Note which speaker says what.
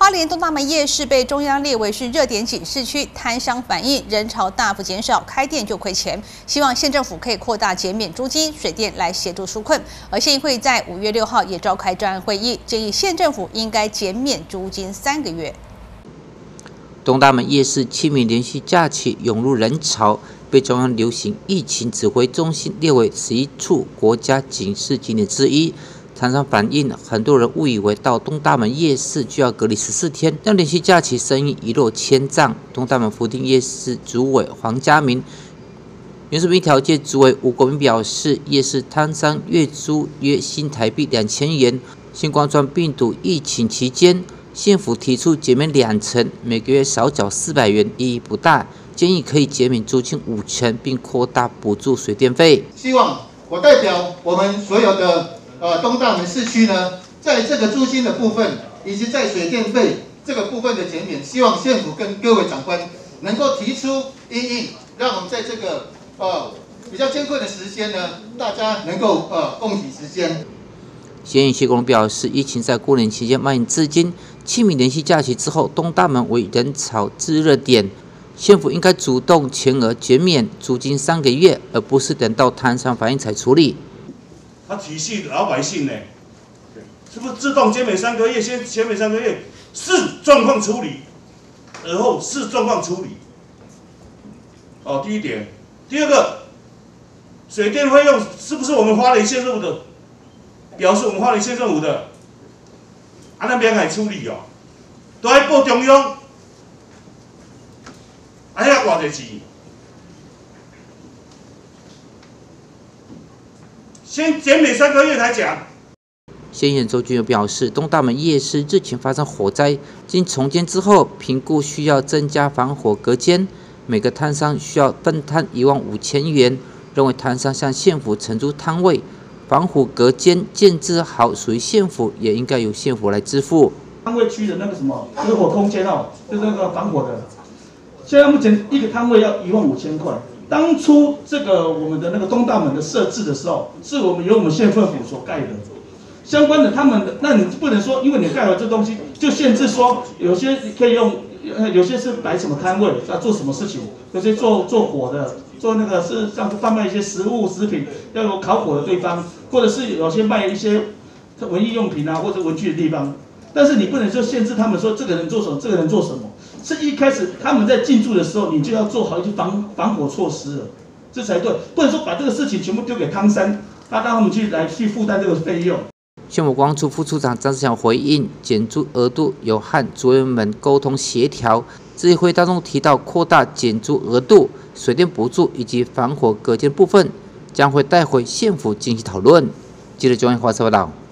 Speaker 1: 花莲东大门夜市被中央列为是热点警示区，摊商反映人潮大幅减少，开店就亏钱。希望县政府可以扩大减免租金、水电来协助纾困。而县议会在5月6号也召开专案会议，建议县政府应该减免租金3个月。
Speaker 2: 东大门夜市7名连续假期涌入人潮，被中央流行疫情指挥中心列为11处国家警示景点之一。摊商反映，很多人误以为到东大门夜市就要隔离14天，让连续假期生意一落千丈。东大门福町夜市主委黄家明、原住民条界主委吴国民表示，夜市摊商月租约新台币2000元。新冠状病毒疫情期间，县府提出减免2成，每个月少缴400元，意义不大，建议可以减免租金5成，并扩大补助水电费。
Speaker 3: 希望我代表我们所有的东大门市区呢，在这个租金的部分，以及在水电费这个部分的减免，希望县府跟各位长官能够提出因应，让我们在这个比较艰困的时间呢，大家能够共体时艰。
Speaker 2: 县议谢公表示，疫情在过年期间蔓延至今，7名连续假期之后，东大门为人潮炙热点，县府应该主动全额减免租金3个月，而不是等到摊商反映才处理。
Speaker 4: 他体系老百姓呢，是不是自动减免3个月？先减免3个月，视状况处理，而后视状况处理。第一点，第二个，水电费用是不是我们花莲县政府的？表示我们花莲县政府的，咱免来处理哦，都要报中央，遐偌济钱。先减免3个月才讲。
Speaker 2: 县议员周俊友表示，东大门夜市日前发生火灾，经重建之后，评估需要增加防火隔间，每个摊商需要分摊15000元，认为摊商向县府承租摊位，防火隔间建制好属于县府，也应该由县府来支付。
Speaker 5: 摊位区的那个什么隔火空间就是那个防火的，现在目前一个摊位要15000块。当初这个我们的那个东大门的设置的时候，是由我们县政府所盖的，相关的他们的，那你不能说因为你盖了这东西就限制说有些可以用，有些是摆什么摊位要做什么事情，有些做火的，做那个是像贩卖一些食品要有烤火的地方，或者是有些卖一些文艺用品啊或者文具的地方，但是你不能说限制他们说这个人做什么，这个人做什么。是一开始他们在进驻的时候，你就要做好一些防火措施了，这才对，不能说把这个事情全部丢给汤山，让他们去负担这个费用。
Speaker 2: 县府光处副处长张志强回应，减租额度有和组员们沟通协调，这一会当中提到扩大减租额度、水电补助以及防火隔间部分，将会带回县府进行讨论。记者中央华视报道。